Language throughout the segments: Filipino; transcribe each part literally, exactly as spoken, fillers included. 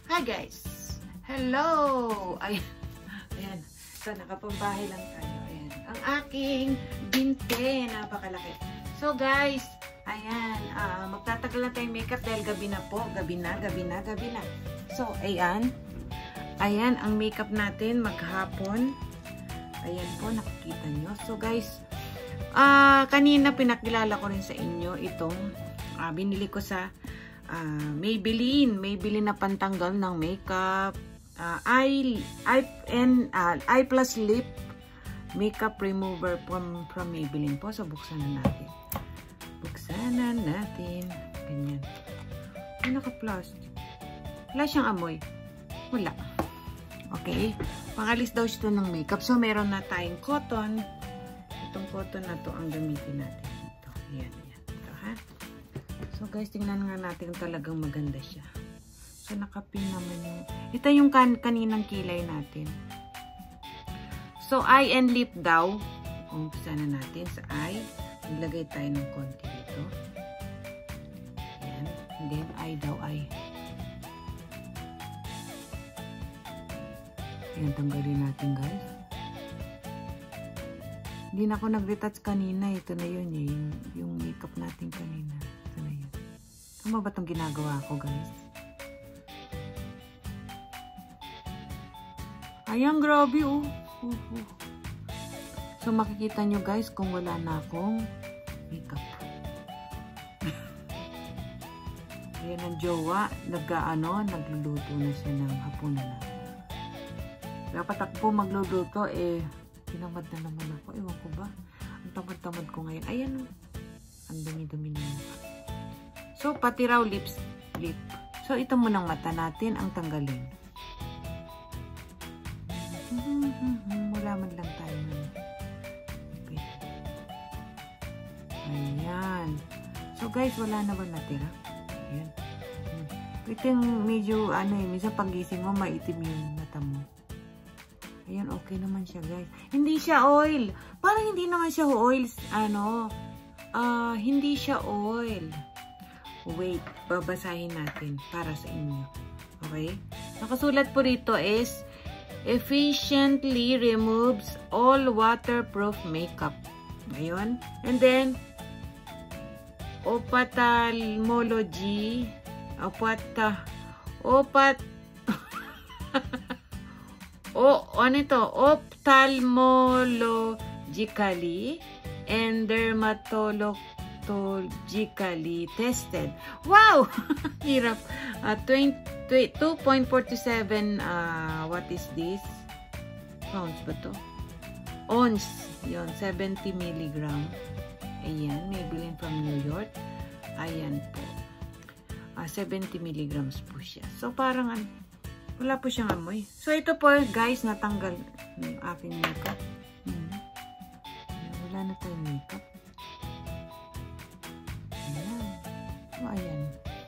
Hi guys! Hello! Ayan. Ayan. So, nakapambahay lang tayo. Ayan. Ang aking binte. Napakalaki. So guys, ayan. Uh, magtatagal na tayong makeup dahil gabi na po. Gabi na, gabi na, gabi na. So, ayan. Ayan ang makeup natin maghapon. Ayan po, nakikita nyo. So guys, uh, kanina pinakilala ko rin sa inyo itong uh, binili ko sa Uh, Maybelline, Maybelline na pantanggal ng makeup, uh, eye, eye, and, uh, eye plus lip makeup remover from, from Maybelline po. So, buksan na natin. Buksan na natin. Ganyan. Ay, naka-plastic. Wala siyang amoy. Wala. Okay. Pangalis daw siya ng makeup. So, meron na tayong cotton. Itong cotton na to ang gamitin natin. Ito. Ayan, ayan. Ito, ha? So guys, tingnan nga natin talagang maganda siya. So nakapin naman yung... Ito yung kan kaninang kilay natin. So eye and lip daw. Umpisa na natin sa eye. Maglagay tayo ng konti dito. Ayan. And then eye daw, eye. Ayan, tanggalin natin guys. Hindi na ako nag-retouch kanina. Ito na yun eh. Yung, yung makeup natin kanina. Tama ba itong ginagawa ko, guys? Ayan, grabe, oh. Uh, uh. So, makikita nyo, guys, kung wala na akong makeup. Ayan ang jowa. Nag-ano, nagluluto na siya ng hapunan na. Dapat ako magluluto, eh, tinamad na naman ako. Ewan ko ba? Ang tamad-tamad ko ngayon. Ayan, oh. Ang dumi-dumi na mukha. So, pati raw lips, lip. So, ito munang mata natin ang tanggalin. Wala man lang tayo na. Okay. Ayan. So, guys, wala na ba natira? Ayan. Ito yung medyo, ano eh, minsan pagising mo, maitim yung mata mo. Ayan, okay naman siya, guys. Hindi siya oil. Parang hindi naman siya oil, ano, ah, uh, hindi siya oil. Wait, babasahin natin para sa inyo. Okay? Nakasulat po rito is efficiently removes all waterproof makeup. Ngayon. And then, ophthalmology. Opata. Opat. o, ano ito? Ophthalmologically and dermatologically Pathologically tested. Wow! Hirap. Uh, two point four seven, uh, what is this? Pounds ba to? Ounce. Yun, seventy milligram. Ayan, Maybelline from New York. Ayan po. Uh, seventy milligrams po siya. So, parang, wala po siyang amoy. So, ito po, guys, natanggal yung aking makeup. Hmm. Wala na tayong makeup. So, ayan.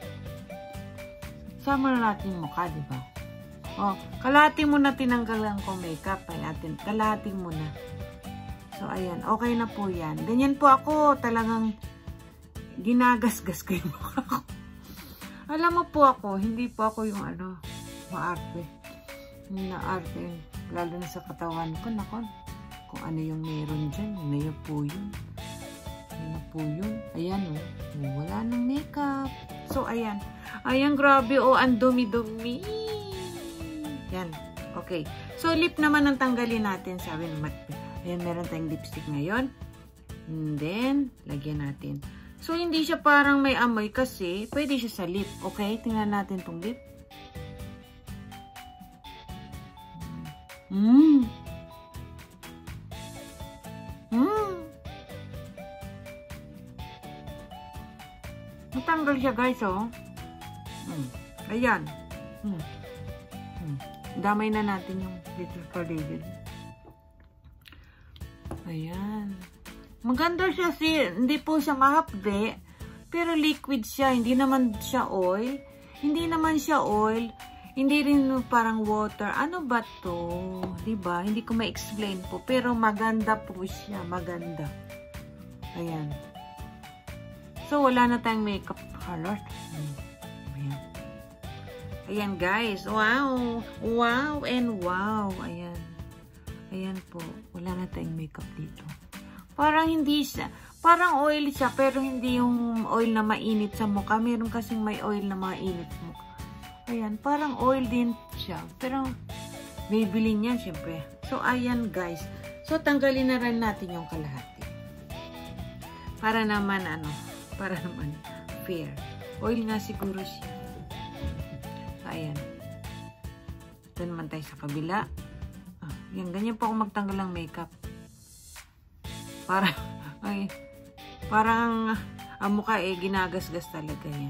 Sama na natin yung mukha, diba? O, kalahati mo na tinanggalan ko makeup. Ay, atin, kalahati mo na. So, ayan. Okay na po yan. Ganyan po ako. Talagang ginagasgas ko yung mukha ko. Alam mo po ako, hindi po ako yung ano, maarte. Hindi na arte. Lalo na sa katawan ko. Nakon, kung ano yung meron dyan. Yun na po yun. Na po yun. Ayan, oh. Wala ng makeup. So, ayan. Ayan, grabe, oh. Ang dumi-dumi. Yan. Okay. So, lip naman ang tanggalin natin. Sabi naman, ayan, meron tayong lipstick ngayon. And then, lagyan natin. So, hindi siya parang may amoy kasi pwede siya sa lip. Okay? Tingnan natin tong lip. Mmm. Mmm. Natanggal siya, guys, oh. Hmm. Ayan. Hmm. Hmm. Damay na natin yung little carded. Ayan. Maganda siya, si hindi po siya mahapde, pero liquid siya. Hindi naman siya oil. Hindi naman siya oil. Hindi rin parang water. Ano ba to? Diba? Hindi ko ma-explain po. Pero maganda po siya. Maganda. Ayan. So, wala na tayong makeup color. Ayan. Ayan guys, wow, wow and wow, ayan. Ayan po, wala na tayong makeup dito. Parang hindi siya, parang oily siya, pero hindi yung oil na mainit sa mukha. Meron kasing may oil na mainit sa mukha. Ayan, parang oil din siya, pero bibili niya syempre. So ayan guys, so tanggalin na rin natin yung kalahati. Para naman ano, para naman fair. Oil nga siguro siya. So, ayan. Ito naman tayo sa kabila. Ah, yan, ganyan po ako magtanggal ng makeup. Para, ay, parang ang mukha eh, ginagasgas talaga yan.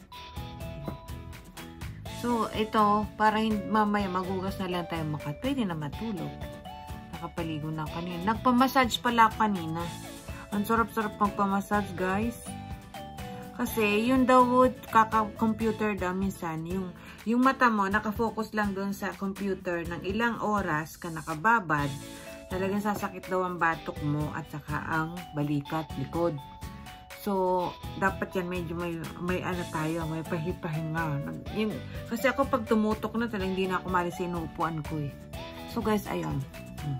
So, ito, para mamaya magugas na lang tayo mukha. Pwede na matulog. Nakapaligo na kanina. Nagpamassage pala kanina. Ang sarap-sarap magpamassage, guys. Kasi, yun daw, kaka-computer daw, minsan, yung, yung mata mo, nakafocus lang doon sa computer ng ilang oras ka nakababad, talagang sasakit daw ang batok mo at saka ang balikat, likod. So, dapat yan, medyo may, may ano tayo, may pahipahinga. Yung, kasi ako, pag tumutok na, talagang hindi na ako malis sa inuupuan ko eh. So, guys, ayun. Hmm.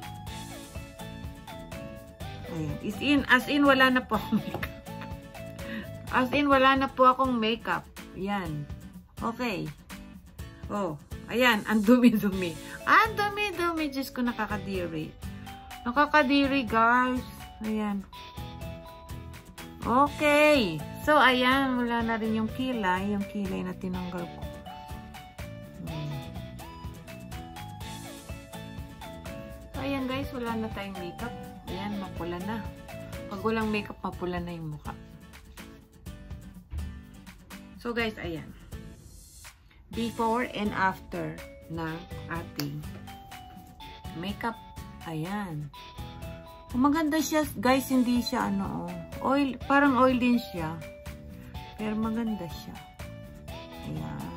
Ayan. Is in, as in, wala na po akong makeup. As in, wala na po akong makeup. Ayan. Okay. Oh, ayan. Ang dumi-dumi. Ang dumi-dumi. Diyos ko, nakakadiri. Nakakadiri, guys. Ayan. Okay. So, ayan. Wala na rin yung kilay. Yung kilay na tinanggal ko. Hmm. So, ayan, guys. Wala na tayong makeup. Ayan, mapula na. Pag walang makeup, mapula na yung mukha. So, guys, ayan. Before and after ng ating makeup. Ayan. Maganda siya, guys. Hindi siya, ano, oil. Parang oil din siya. Pero maganda siya. Ayan.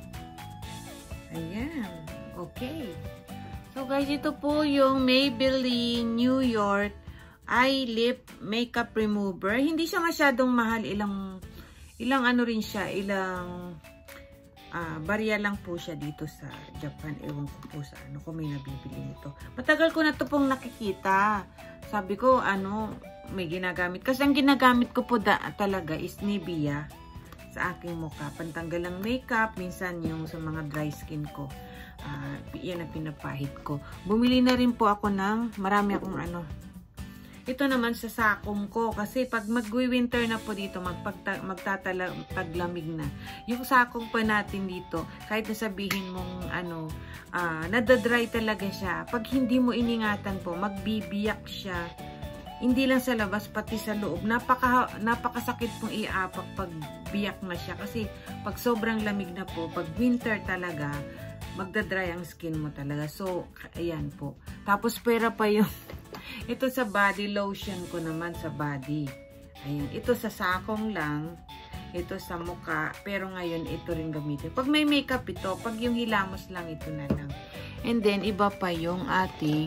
Ayan. Okay. So, guys, ito po yung Maybelline New York Eye Lip Makeup Remover. Hindi siya masyadong mahal. Ilang Ilang ano rin siya, ilang uh, barya lang po siya dito sa Japan. Ewan ko po sa ano, kung may nabibili nito. Matagal ko na to pong nakikita. Sabi ko, ano, may ginagamit. Kasi ang ginagamit ko po da, talaga is Nivea sa aking mukha. Pantanggal ng makeup, minsan yung sa mga dry skin ko. Uh, yan ang pinapahid ko. Bumili na rin po ako ng, marami akong ano, ito naman sa sakong ko. Kasi pag mag-winter na po dito, magtataglamig na. Yung sakong pa natin dito, kahit nasabihin mong ano, uh, nadadry talaga siya. Pag hindi mo iningatan po, magbibiyak siya. Hindi lang sa labas, pati sa loob. Napaka, napakasakit pong iapak pag biyak na siya. Kasi pag sobrang lamig na po, pag winter talaga, magdadry ang skin mo talaga. So, ayan po. Tapos pera pa yung ito sa body lotion ko naman sa body. Ayan. Ito sa sakong lang. Ito sa mukha. Pero ngayon, ito rin gamitin. Pag may makeup ito, pag yung hilamos lang, ito na lang. And then, iba pa yung ating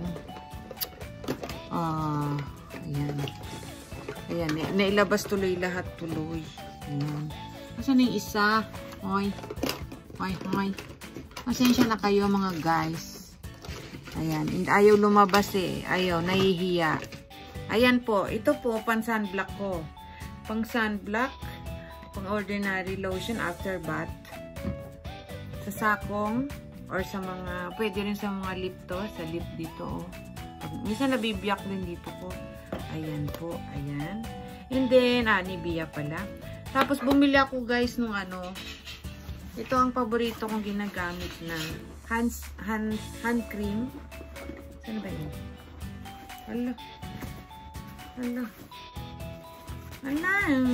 ah, uh, ayan. Ayan. Nailabas tuloy lahat tuloy. Ayan. Asan yung isa? Hoy. Hoy, hoy. Pasensya na kayo mga guys. Ayan, ayaw lumabas eh. Ayaw, nahihiya. Ayan po, ito po, pang sunblock ko. Pang sunblock, pang ordinary lotion after bath. Sa sakong, or sa mga, pwede rin sa mga lip to, sa lip dito. Minsan nabibiyak din dito ko. Ayan po, ayan. And then, ah, Nivea pala. Tapos, bumili ako guys nung ano, ito ang paborito kong ginagamit na hand, hand, hand cream. Saan ba yun? Hala. Hala. Hala.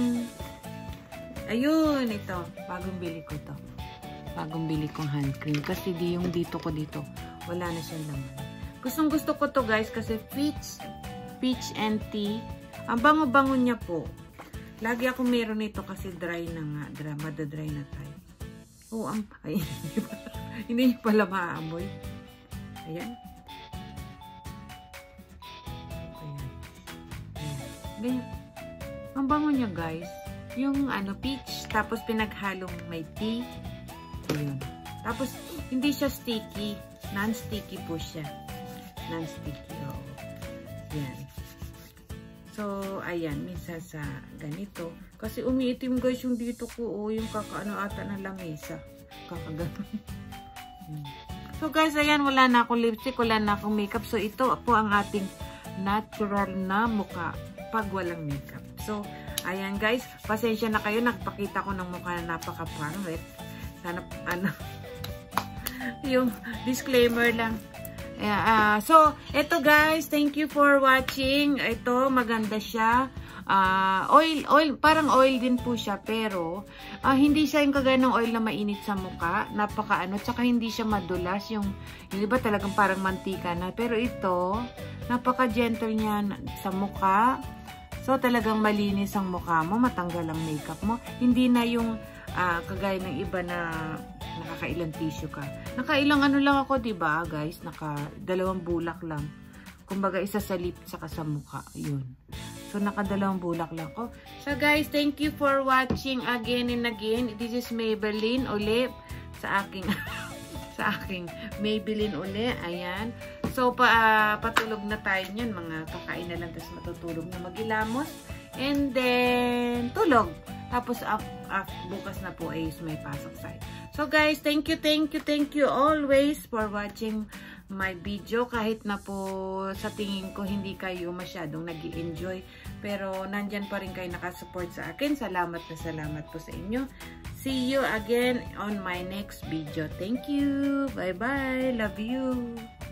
Ayun, ito. Bagong bili ko ito. Bagong bili kong hand cream. Kasi di yung dito ko dito, wala na siyang laman. Gustong gusto ko to guys kasi peach, peach and tea. Ang bango-bango niya po. Lagi ako meron nito kasi dry na nga. Dry, madadry na tayo. Oh, ang, ay, hindi pala, hindi pala maaamoy. Ayan. Ayan. Ayan. Ganyan. Ang bango niya guys. Yung ano, peach, tapos pinaghalong may tea. Ayan. Tapos, hindi siya sticky. Non-sticky po siya. Non-sticky. Oh. Yan. So, ayan. Minsan sa ganito. Kasi umiitim guys yung dito ko. Oh, yung kakaano ata ng lamesa. Kakaganon. So, guys, ayan. Wala na akong lipstick. Wala na akong makeup. So, ito po ang ating natural na mukha pag walang makeup. So, ayan guys. Pasensya na kayo. Nagpakita ko ng mukha na napaka-pangit. Sana, ano, yung disclaimer lang. Yeah, uh, so, ito guys, thank you for watching. Ito, maganda siya. Uh, oil, oil, parang oil din po siya, pero uh, hindi siya yung kagaya ng oil na mainit sa mukha. Napaka ano, tsaka hindi siya madulas. Yung, yung iba talagang parang mantika na. Pero ito, napaka gentle niya sa mukha. So, talagang malinis ang mukha mo, matanggal ang makeup mo. Hindi na yung uh, kagaya ng iba na nakakailang tissue ka. Nakailang ano lang ako, diba guys? Naka dalawang bulak lang. Kumbaga, isa sa lip, saka sa mukha. Yun. So, nakadalawang bulak lang ko. So, guys, thank you for watching again and again. This is Maybelline uli sa aking sa aking Maybelline uli. Ayan. So, pa, uh, patulog na tayo niyan. Mga kakain na lang, tapos matutulog na magilamos. And then, tulog. Tapos, af, af, bukas na po ay may pasok side. So, guys, thank you, thank you, thank you always for watching my video. Kahit na po sa tingin ko hindi kayo masyadong nag-i-enjoy. Pero, nandyan pa rin kayo nakasupport sa akin. Salamat na salamat po sa inyo. See you again on my next video. Thank you. Bye-bye. Love you.